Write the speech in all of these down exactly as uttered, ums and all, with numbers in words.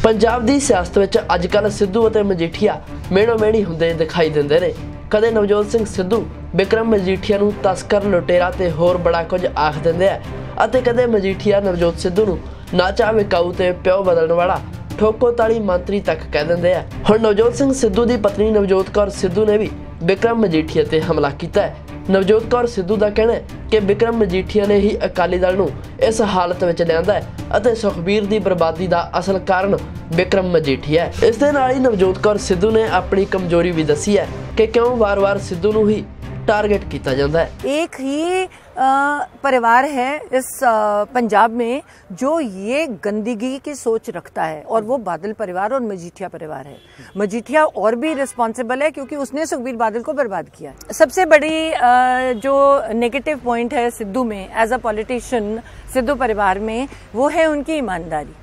पंजाब दी सियासत विच अजकल सिद्धू अते मजीठिया मेणो मेणी हुंदे दिखाई दिंदे ने। कदे नवजोत सिंह सिद्धू विक्रम मजीठिया नूं तस्कर, लुटेरा ते होर बड़ा कुछ आख दिंदे आ अते कदे मजीठिया नवजोत सिद्धू नूं नाचा विकाऊ ते प्यो बदलण वाला ठोको ताली मंत्री तक कह दिंदे आ। हुण नवजोत सिंह सिद्धू दी पत्नी नवजोत कौर सिद्धू ने भी विक्रम मजीठिया ते हमला कीता है। नवजोत कौर सिद्धू का कहना है कि विक्रम मजीठिया ने ही अकाली दल नूं इस हालत विच लिआंदा है अते सुखबीर दी बर्बादी का असल कारण विक्रम मजीठिया है। इस दे नाल ही नवजोत कौर सिद्धू ने अपनी कमजोरी भी दसी है कि क्यों वार वार सिद्धू नूं ही टारगेट किया जाता है। एक ही आ, परिवार है इस आ, पंजाब में जो ये गंदगी की सोच रखता है और वो बादल परिवार और मजीठिया परिवार है। मजीठिया और भी रिस्पॉन्सिबल है क्योंकि उसने सुखबीर बादल को बर्बाद किया। सबसे बड़ी आ, जो नेगेटिव पॉइंट है सिद्धू में एज अ पॉलिटिशियन, सिद्धू परिवार में, वो है उनकी ईमानदारी।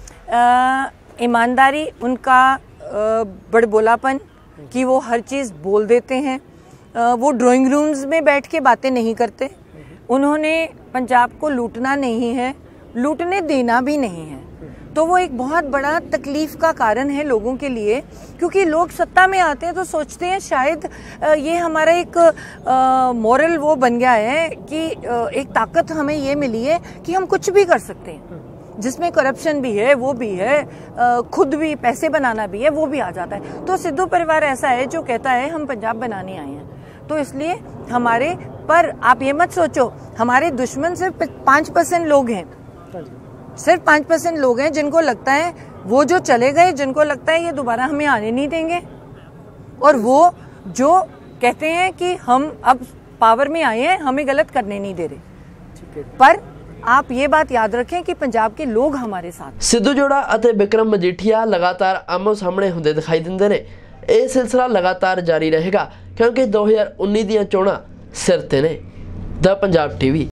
ईमानदारी, उनका बड़बोलापन कि वो हर चीज़ बोल देते हैं। वो ड्राइंग रूम्स में बैठ के बातें नहीं करते। उन्होंने पंजाब को लूटना नहीं है, लूटने देना भी नहीं है। तो वो एक बहुत बड़ा तकलीफ का कारण है लोगों के लिए, क्योंकि लोग सत्ता में आते हैं तो सोचते हैं शायद ये हमारा एक मॉरल वो बन गया है कि एक ताकत हमें ये मिली है कि हम कुछ भी कर सकते हैं, जिसमें करप्शन भी है वो भी है, खुद भी पैसे बनाना भी है वो भी आ जाता है। तो सिद्धू परिवार ऐसा है जो कहता है हम पंजाब बनाने आए हैं। तो इसलिए हमारे पर आप ये मत सोचो हमारे दुश्मन सिर्फ पाँच परसेंट लोग हैं, सिर्फ पाँच परसेंट लोग हैं जिनको लगता है, वो जो चले गए जिनको लगता है ये दोबारा हमें आने नहीं देंगे, और वो जो कहते हैं कि हम अब पावर में आए हैं हमें गलत करने नहीं दे रहे। पर आप ये बात याद रखें कि पंजाब के लोग हमारे साथ। सिद्धू जोड़ा अते विक्रम मजीठिया लगातार आमो सामने हुंदे दिखाई दिंदे ने। यह सिलसिला लगातार जारी रहेगा क्योंकि दो हज़ार उन्नीस ਦੀਆਂ ਚੋਣਾਂ सिर ते ने। The Punjab TV.